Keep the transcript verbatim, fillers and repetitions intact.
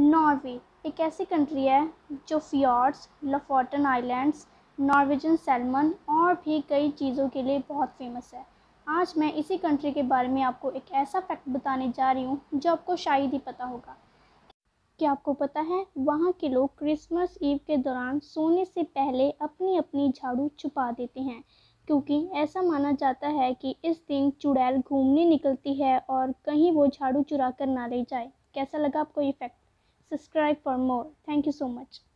Norway एक ऐसी country है जो fjords, Lofoten islands, Norwegian salmon और भी कई चीज़ों के लिए बहुत फेमस है। आज मैं इसी कंट्री के बारे में आपको एक ऐसा फैक्ट बताने जा रही हूँ जो आपको शायद ही पता होगा। क्या आपको पता है वहाँ के लोग क्रिसमस ईव के दौरान सोने से पहले अपनी अपनी झाड़ू छुपा देते हैं, क्योंकि ऐसा माना जाता है कि इस दिन चुड़ैल घूमने निकलती है और कहीं वो झाड़ू चुरा कर ना ले जाए। कैसा लगा आपको ये fact? Subscribe for more. Thank you so much.